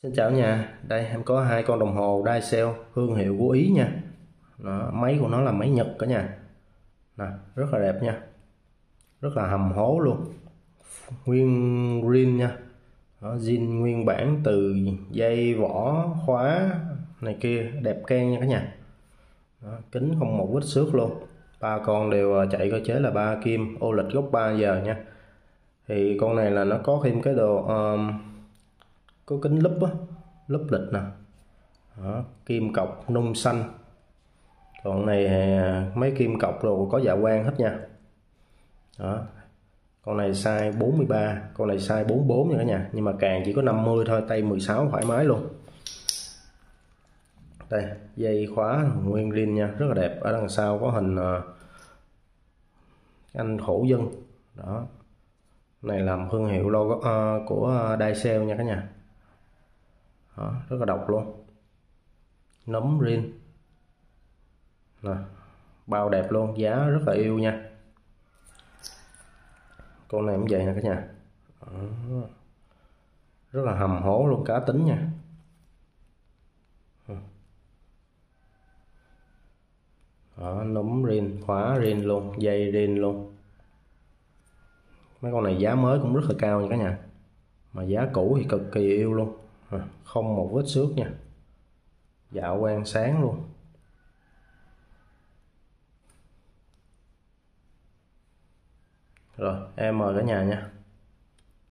Xin chào nhà, đây em có hai con đồng hồ Dycell thương hiệu của Ý nha. Máy của nó là máy Nhật cả nhà. Rất là đẹp nha, rất là hầm hố luôn, nguyên rin nha. Zin nguyên bản từ dây vỏ khóa này kia, đẹp keng nha cả nhà. Kính không một vết xước luôn. Ba con đều chạy cơ chế là 3 kim, ô lịch gốc 3 giờ nha. Thì con này là nó có thêm cái đồ có kính lúp á, lúp lịch nè. Kim cọc nung xanh. Còn này mấy kim cọc rồi có dạ quang hết nha. Con này size 43, con này size 44 nha cả nhà, nhưng mà càng chỉ có 50 thôi, tay 16 thoải mái luôn. Đây, dây khóa nguyên rin nha, rất là đẹp. Ở đằng sau có hình anh khổ dân. Này làm thương hiệu logo của Dycell nha cả nhà. Rất là độc luôn. Nấm rin. Bao đẹp luôn, giá rất là yêu nha. Con này cũng vậy nè cả nhà. Rất là hầm hố luôn, cá tính nha. Núm rin, khóa rin luôn, dây rin luôn. Mấy con này giá mới cũng rất là cao nha cả nhà, mà giá cũ thì cực kỳ yêu luôn. Không một vết xước nha, dạ quang sáng luôn. Rồi em mời cả nhà nha.